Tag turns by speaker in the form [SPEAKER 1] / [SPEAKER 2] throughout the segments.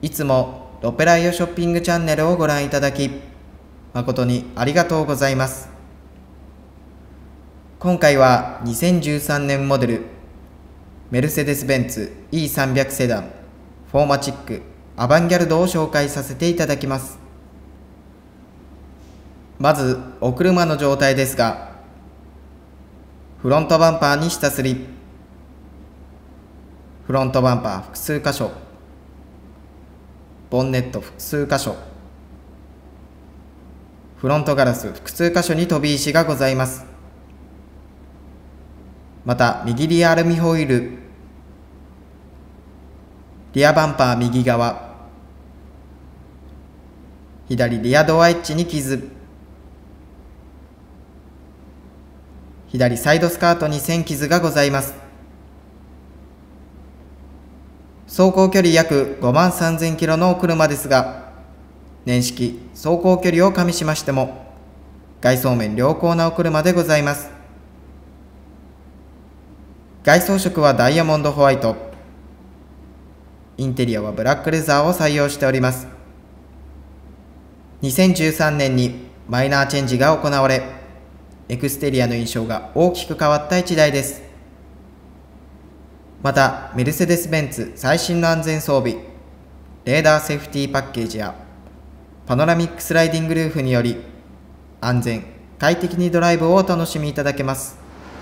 [SPEAKER 1] いつもロペライオショッピングチャンネルをご覧いただき、誠にありがとうございます。今回は2013年モデル、メルセデス・ベンツ E300 セダン、フォーマチック、アバンギャルドを紹介させていただきます。まず、お車の状態ですが、フロントバンパーに下すり、フロントバンパー複数箇所、ボンネット複数箇所、フロントガラス複数箇所に飛び石がございます。また、右リアアルミホイール、リアバンパー右側、左リアドアエッジに傷、左サイドスカートに線傷がございます。走行距離約53,000キロのお車ですが、年式、走行距離を加味しましても、外装面良好なお車でございます。外装色はダイヤモンドホワイト。インテリアはブラックレザーを採用しております。2013年にマイナーチェンジが行われ、エクステリアの印象が大きく変わった1台です。また、メルセデス・ベンツ最新の安全装備、レーダーセーフティーパッケージやパノラミックスライディングルーフにより、安全、快適にドライブをお楽しみいただけます。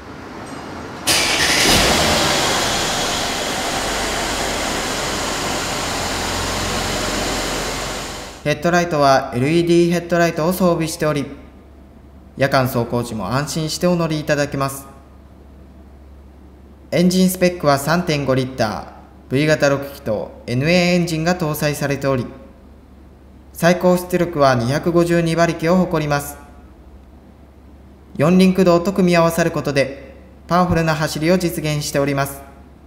[SPEAKER 1] ヘッドライトは LED ヘッドライトを装備しており、夜間走行時も安心してお乗りいただけます。エンジンスペックは 3.5 リッター V 型6気筒 NA エンジンが搭載されており、最高出力は252馬力を誇ります。4輪駆動と組み合わさることでパワフルな走りを実現しております。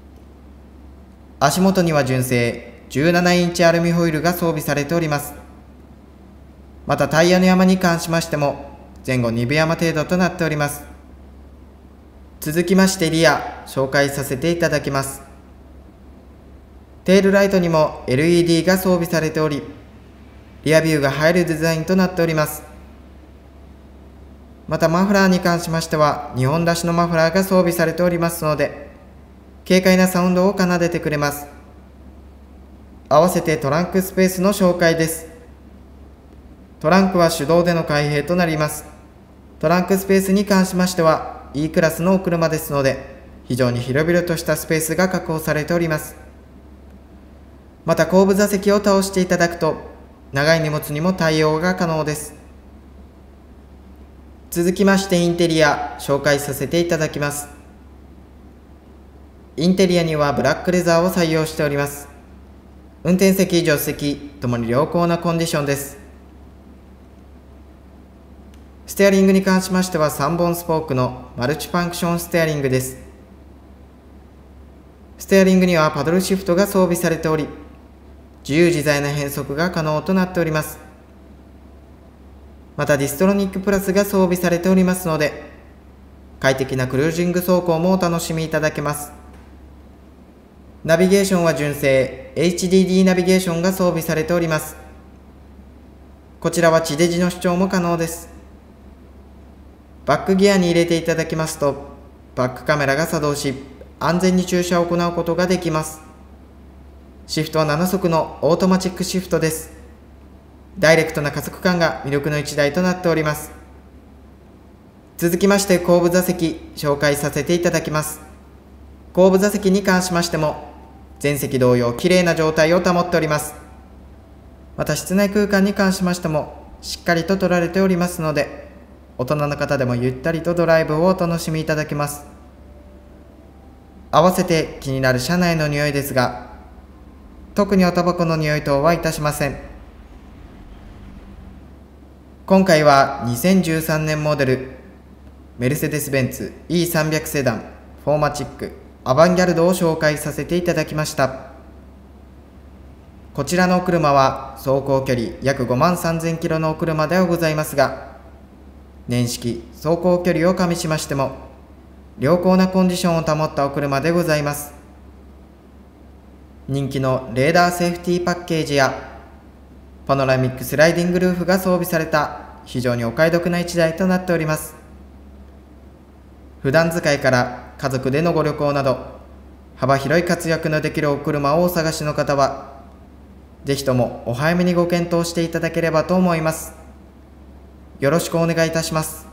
[SPEAKER 1] 足元には純正17インチアルミホイールが装備されております。またタイヤの山に関しましても前後2分山程度となっております。続きましてリア、紹介させていただきます。テールライトにも LED が装備されており、リアビューが入るデザインとなっております。またマフラーに関しましては2本出しのマフラーが装備されておりますので、軽快なサウンドを奏でてくれます。合わせてトランクスペースの紹介です。トランクは手動での開閉となります。トランクスペースに関しましては E クラスのお車ですので、非常に広々としたスペースが確保されております。また後部座席を倒していただくと、長い荷物にも対応が可能です。続きましてインテリア、紹介させていただきます。インテリアにはブラックレザーを採用しております。運転席、助手席ともに良好なコンディションです。ステアリングに関しましては3本スポークのマルチファンクションステアリングです。ステアリングにはパドルシフトが装備されており、自由自在な変速が可能となっております。またディストロニックプラスが装備されておりますので、快適なクルージング走行もお楽しみいただけます。ナビゲーションは純正 HDD ナビゲーションが装備されております。こちらは地デジの視聴も可能です。バックギアに入れていただきますと、バックカメラが作動し、安全に駐車を行うことができます。シフトは7速のオートマチックシフトです。ダイレクトな加速感が魅力の1台となっております。続きまして後部座席、紹介させていただきます。後部座席に関しましても、前席同様綺麗な状態を保っております。また室内空間に関しましても、しっかりと取られておりますので、大人の方でもゆったりとドライブをお楽しみいただけます。合わせて気になる車内の匂いですが、特におタバコの匂い等はいたしません。今回は2013年モデル、メルセデス・ベンツ E300 セダン、フォーマチック、アバンギャルドを紹介させていただきました。こちらのお車は走行距離約53,000キロのお車ではございますが、年式、走行距離を加味しましても、良好なコンディションを保ったお車でございます。 人気のレーダーセーフティーパッケージやパノラミックスライディングルーフが装備された非常にお買い得な1台となっております。普段使いから家族でのご旅行など幅広い活躍のできるお車をお探しの方はぜひともお早めにご検討していただければと思います。よろしくお願いいたします。